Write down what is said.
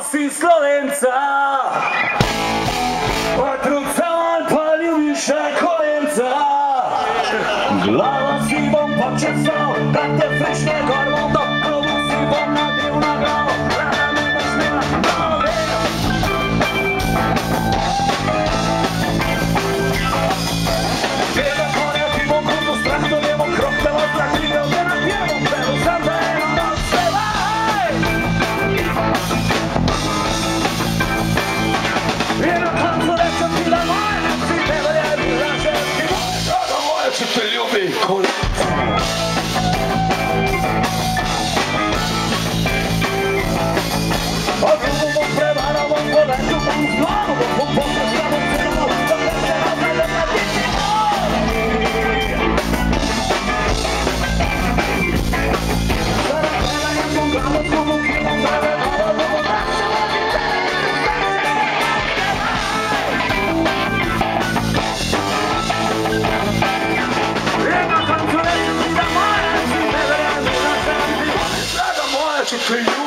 si Slovenca. Otrucavan pa ljubiše kolenca. Glava si bom počesal, brate frišne gorvondo, krovu si bom nadil na glavo, rana me baš nema glave. Vjeda konja ti bom kurdu s traktorjem, okroptela traktivio, gdje na pjevom pelu sam da eno razpevaj. I na koncu rečem ti da moje neci ne valjevi ražem ti moje, draga moja ću te ljubi kolenca. Odrugu bom prevarao, bom poleću, bom zlavu, bom poslušao, bom crvao, da veće razrede na biti moj. Sada gledam bom glavu, zgubu kilom, brave malo, bom odnašao, jedna koncu reću ti da moja, ti ne verujem, da sam ti, draga moja ću te ljubi.